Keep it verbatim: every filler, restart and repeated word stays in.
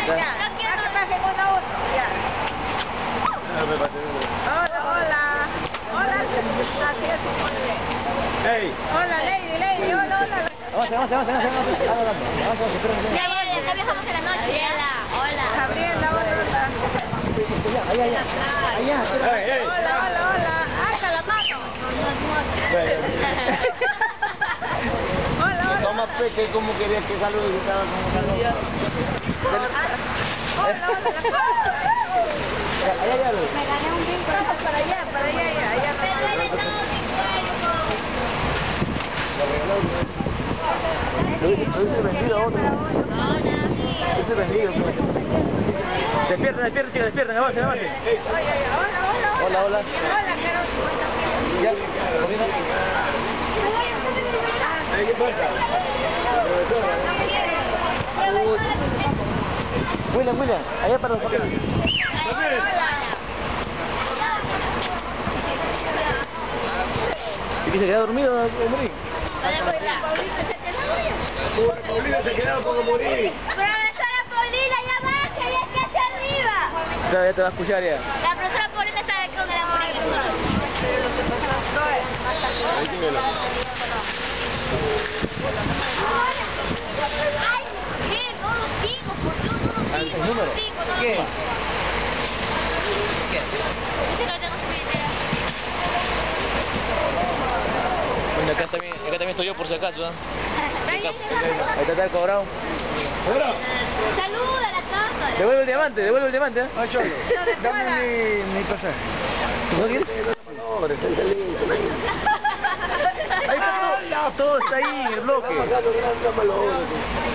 Ya. Ya, que pasen uno a uno. Ya. Hola, hola. Hola, así es su ponle. Hey. Hola, lady, lady. Hola, hola. Avance, avance, avance, avance, avance. Avance, avance, espérame. Ya, ya, ya viajamos en la noche. Gabriela, hola. Gabriela, hola, hola. Allá, allá. Allá, espera. Hola, hola, hola. Hasta la mano. Hola, hola. Toma peque, como querías que salude y estaba como calor. Hola, hola. Allá, allá. Me gané un bingo. Para allá, para allá, allá. allá. Pero él está un Lo hice vendido a otro. Lo hice vendido. Despierten, despierten, chicas, despierten, avancen, avancen. Hola, hola, hola. Hola, hola. Hola, Carol. Ya, ¿comiendo? ¿Qué pasa? William, William, allá para los papeles. ¿Y que se queda dormido, morir? Paulina se quedaba como morir. Profesora Paulina, ya baja, ya casi arriba. Claro, ya te va a escuchar ya. La profesora Paulina está aquí con el morir. Ahí dímelo. Ay, ¿qué? No lo digo, por Dios, no lo digo, ¿El no lo número? digo, no lo ¿Qué? digo. ¿Qué? Dice que no tengo su idea. Bueno, acá también, acá también estoy yo por si acaso, ¿eh? Ahí Ahí está el cobrado. saluda a la cámara. Devuelve el diamante, devuelve el diamante, ¿eh? Ah, Cholo, dame mi, mi pasaje. ¿No quieres? Ahí está todo, todo está ahí, el bloque.